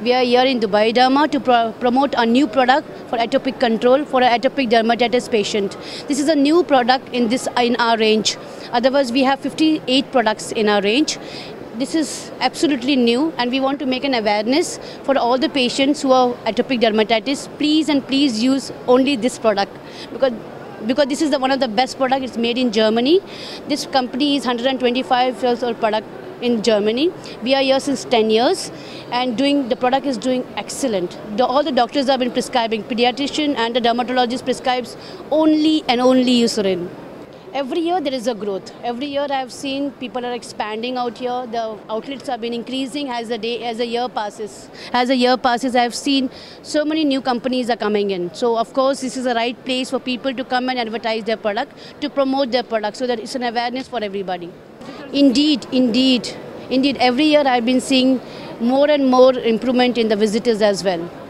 We are here in Dubai Derma to promote a new product for atopic control for an atopic dermatitis patient. This is a new product in our range. Otherwise, we have 58 products in our range. This is absolutely new, and we want to make an awareness for all the patients who are atopic dermatitis. Please use only this product because this is one of the best products. It's made in Germany. This company is 125 years old product in Germany. We are here since 10 years, and the product is doing excellent. All the doctors have been prescribing, pediatrician and the dermatologist prescribes only and only Eucerin. Every year there is a growth. Every year I have seen people are expanding out here. The outlets have been increasing as the year passes. As the year passes, I have seen so many new companies are coming in. So of course this is the right place for people to come and advertise their product, to promote their product, so that it's an awareness for everybody. Indeed. Every year I've been seeing more and more improvement in the visitors as well.